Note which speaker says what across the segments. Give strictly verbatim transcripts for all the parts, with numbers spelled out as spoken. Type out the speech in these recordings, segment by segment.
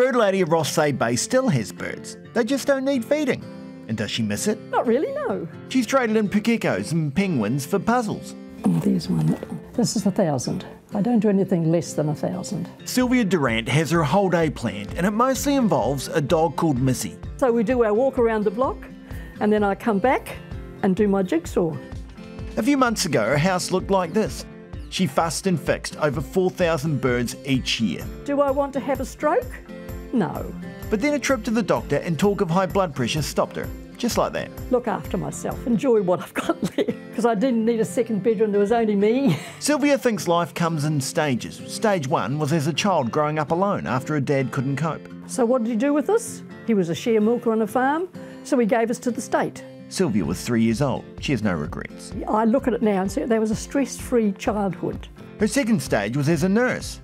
Speaker 1: bird lady at Rothsay Bay still has birds. They just don't need feeding. And does she miss it?
Speaker 2: Not really, no.
Speaker 1: She's traded in pakekos and penguins for puzzles.
Speaker 2: Oh, there's one. This is a thousand. I don't do anything less than a thousand.
Speaker 1: Sylvia Durrant has her whole day planned, and it mostly involves a dog called Missy.
Speaker 2: So we do our walk around the block, and then I come back and do my jigsaw.
Speaker 1: A few months ago, her house looked like this. She fussed and fixed over four thousand birds each year.
Speaker 2: Do I want to have a stroke? No.
Speaker 1: But then a trip to the doctor and talk of high blood pressure stopped her, just like that.
Speaker 2: Look after myself, enjoy what I've got left, because I didn't need a second bedroom, there was only me.
Speaker 1: Sylvia thinks life comes in stages. Stage one was as a child growing up alone after her dad couldn't cope.
Speaker 2: So what did he do with us? He was a share milker on a farm, so he gave us to the state.
Speaker 1: Sylvia was three years old. She has no regrets.
Speaker 2: I look at it now and say there was a stress-free childhood.
Speaker 1: Her second stage was as a nurse.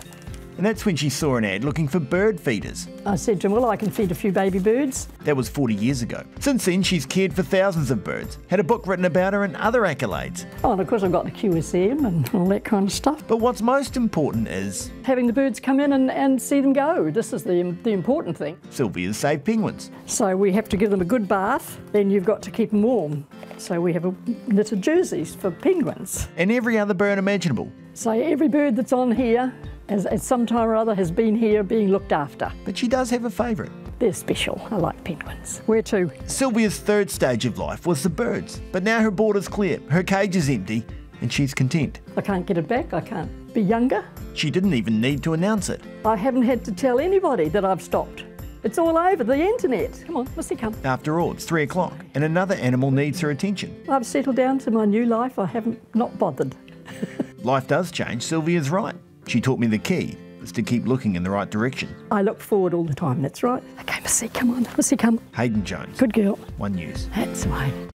Speaker 1: And that's when she saw an ad looking for bird feeders.
Speaker 2: I said to him, well, I can feed a few baby birds.
Speaker 1: That was forty years ago. Since then, she's cared for thousands of birds, had a book written about her and other accolades.
Speaker 2: Oh, and of course I've got the Q S M and all that kind of stuff.
Speaker 1: But what's most important is
Speaker 2: having the birds come in and, and see them go. This is the, the important thing.
Speaker 1: Sylvia's saved penguins.
Speaker 2: So we have to give them a good bath, then you've got to keep them warm. So we have a knitted jerseys for penguins.
Speaker 1: And every other bird imaginable.
Speaker 2: So every bird that's on here, as at some time or other, has been here being looked after.
Speaker 1: But she does have a favourite.
Speaker 2: They're special. I like penguins. Where to?
Speaker 1: Sylvia's third stage of life was the birds. But now her border's clear, her cage is empty, and she's content.
Speaker 2: I can't get it back. I can't be younger.
Speaker 1: She didn't even need to announce it.
Speaker 2: I haven't had to tell anybody that I've stopped. It's all over the internet. Come on, Missy, come.
Speaker 1: After all, it's three o'clock, and another animal needs her attention.
Speaker 2: I've settled down to my new life. I haven't not bothered.
Speaker 1: Life does change. Sylvia's right. She taught me the key is to keep looking in the right direction.
Speaker 2: I look forward all the time, that's right. Okay, Missy, come on. Missy, come.
Speaker 1: Hayden Jones.
Speaker 2: Good girl.
Speaker 1: One News.
Speaker 2: That's right.